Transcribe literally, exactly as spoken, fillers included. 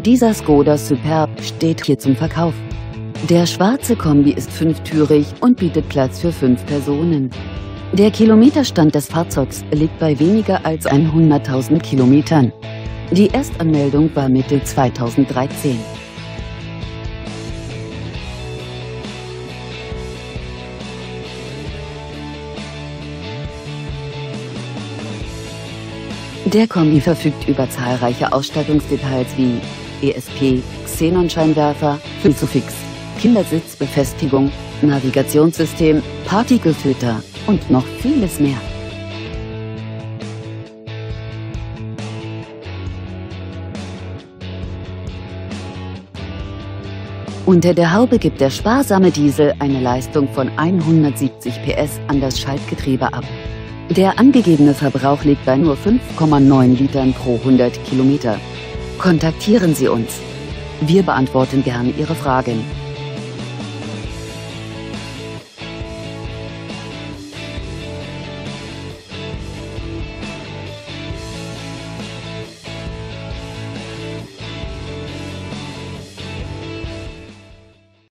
Dieser Skoda Superb steht hier zum Verkauf. Der schwarze Kombi ist fünftürig und bietet Platz für fünf Personen. Der Kilometerstand des Fahrzeugs liegt bei weniger als hunderttausend Kilometern. Die Erstanmeldung war Mitte zweitausenddreizehn. Der Kombi verfügt über zahlreiche Ausstattungsdetails wie E S P, Xenonscheinwerfer, Isofix, Kindersitzbefestigung, Navigationssystem, Partikelfilter und noch vieles mehr. Unter der Haube gibt der sparsame Diesel eine Leistung von hundertsiebzig P S an das Schaltgetriebe ab. Der angegebene Verbrauch liegt bei nur fünf Komma neun Litern pro hundert Kilometer. Kontaktieren Sie uns. Wir beantworten gern Ihre Fragen.